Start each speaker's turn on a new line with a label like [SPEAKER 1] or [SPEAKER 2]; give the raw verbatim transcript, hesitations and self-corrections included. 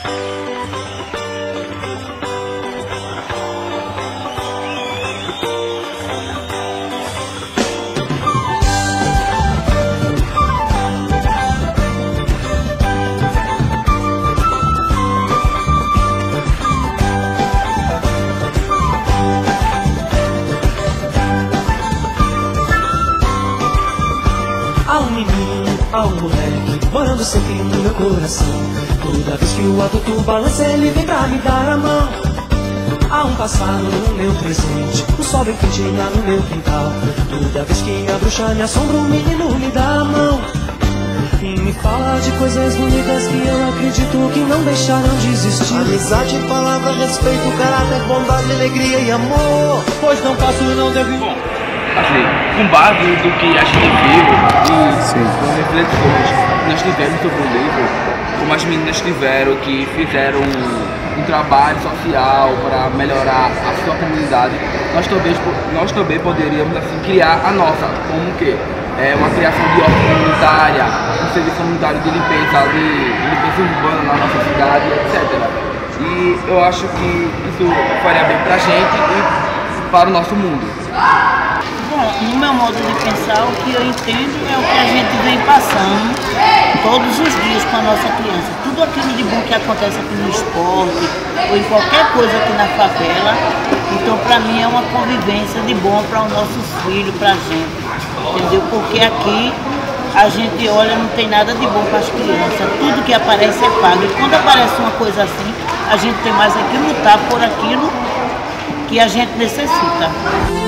[SPEAKER 1] Há um menino, há um moleque, morando sempre no meu coração. Toda vez que o adulto balança, ele vem pra me dar a mão. Há um pássaro no meu presente, um sol bem quentinho no meu quintal. Toda vez que a bruxa me assombra, o menino me dá a mão. E me fala de coisas bonitas que eu acredito que não deixaram de existir.
[SPEAKER 2] Amizade, palavra, respeito, caráter, bondade, alegria e amor.
[SPEAKER 1] Pois não posso não ter...
[SPEAKER 3] Bom, assim, com base do que a gente viu e com reflexões que nós tivemos sobre o livro, como as meninas tiveram, que fizeram um, um trabalho social para melhorar a sua comunidade, nós também, nós também poderíamos assim, criar a nossa, como que? É uma criação de horta comunitária, um serviço comunitário de limpeza, de, de limpeza urbana na nossa cidade, etcétera. E eu acho que isso faria bem pra gente e para o nosso mundo.
[SPEAKER 4] Bom, no meu modo de pensar, o que eu entendo é o que a gente vem passando todos os dias com a nossa criança. Tudo aquilo de bom que acontece aqui no esporte ou em qualquer coisa aqui na favela. Então, para mim, é uma convivência de bom para os nossos filhos, para a gente. Entendeu? Porque aqui a gente olha, não tem nada de bom para as crianças. Tudo que aparece é pago. E quando aparece uma coisa assim, a gente tem mais é que lutar por aquilo que a gente necessita.